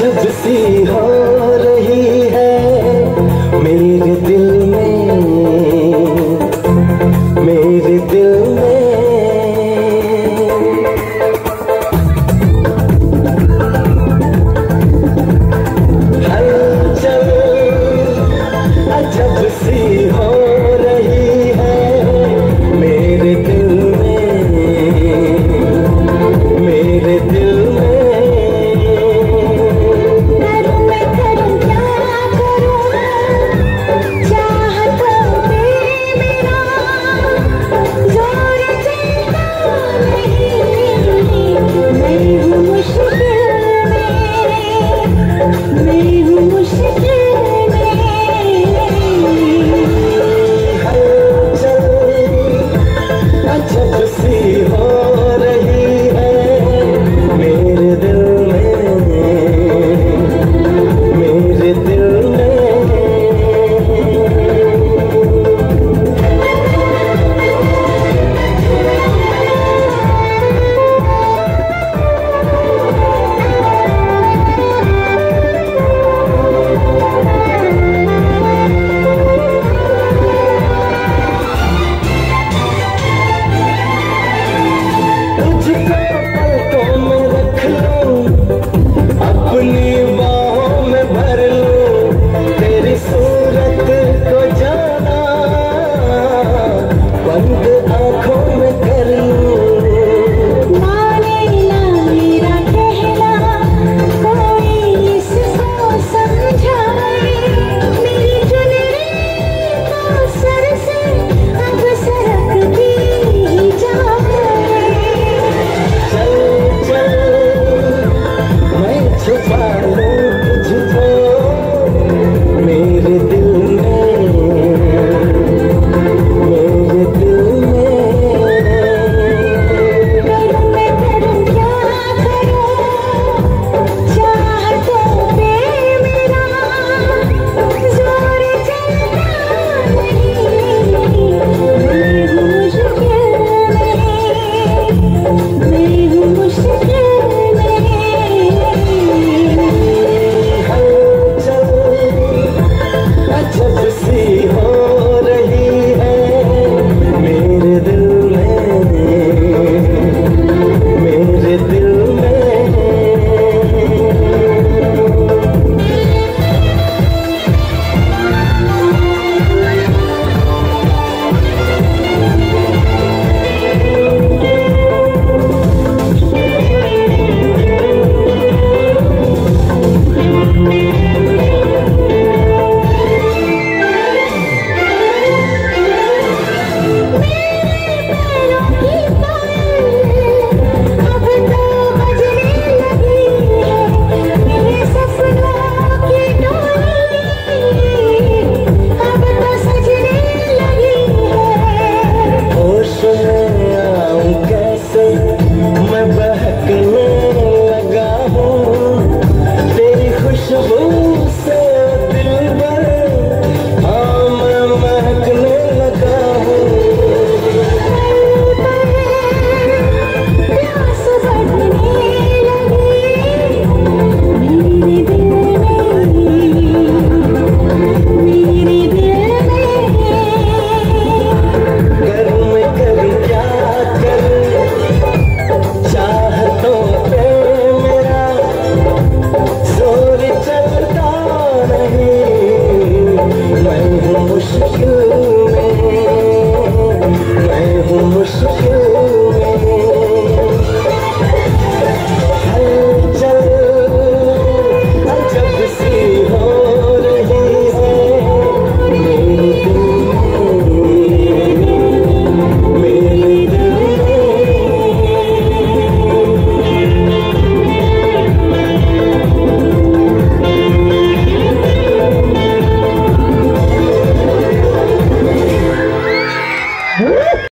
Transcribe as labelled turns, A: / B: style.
A: अजब सी हो रही है मेरे दिल में, मेरे दिल में। हलचल अजब सी हो रही है मेरे दिल में, मेरे दिल में। अजब सी हो रही है मेरे दिल में, मेरे दिल में। अपनी बाहों में भर लूं, तेरी सूरत को जाना बंद आंखों में कर लूं।
B: माने ना मेरा कहना कोई इसको समझाए, मेरी चुनरी को सर से अब सरकती जाए।
A: चल चल मैं छुपा लूं तुझको मेरे दिल में, मेरे दिल में।
B: करूं मैं करूं क्या करूं, चाहतों पे मेरा जोर चलता नहीं। मैं हूँ मुश्किल में, मैं हूँ मुश्किल में।
A: हलचल अजब सी हो